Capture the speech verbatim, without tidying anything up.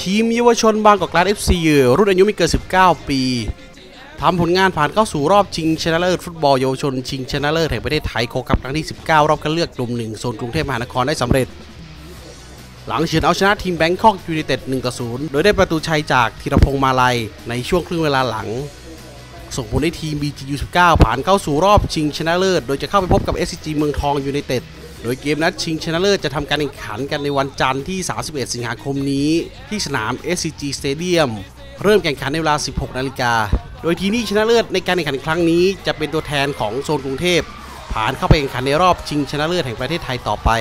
ทีมเยาวชนบางกอกกลาส เอฟ ซี รุ่นอายุไม่เกินสิบเก้าปีทำผลงานผ่านเข้าสู่รอบชิงชนะเลิศฟุตบอลเยาวชนชิงชนะเลิศแห่งประเทศไทยโค้กคัพครั้งที่สิบเก้ารอบคัดเลือกกลุ่มหนึ่งโซนกรุงเทพมหานครได้สำเร็จหลังเฉือนเอาชนะทีมแบงคอกยูไนเต็ด หนึ่งต่อศูนย์ โดยได้ประตูชัยจากธีรพงษ์มาลัยในช่วงครึ่งเวลาหลังส่งผลให้ทีม บี จี ยู สิบเก้า ผ่านเข้าสู่รอบชิงชนะเลิศโดยจะเข้าไปพบกับ เอส ซี จี เมืองทองยูไนเต็ดโดยเกมนัดชิงชนะเลิศจะทำการแข่งขันกันในวันจันทร์ที่ สามสิบเอ็ด สิงหาคมนี้ที่สนาม เอส ซี จี Stadium เริ่มแข่งขันในเวลา สิบหก นาฬิกาโดยทีมที่ชนะเลิศในการแข่งขันครั้งนี้จะเป็นตัวแทนของโซนกรุงเทพผ่านเข้าไปแข่งขันในรอบชิงชนะเลิศแห่งประเทศไทยต่อไป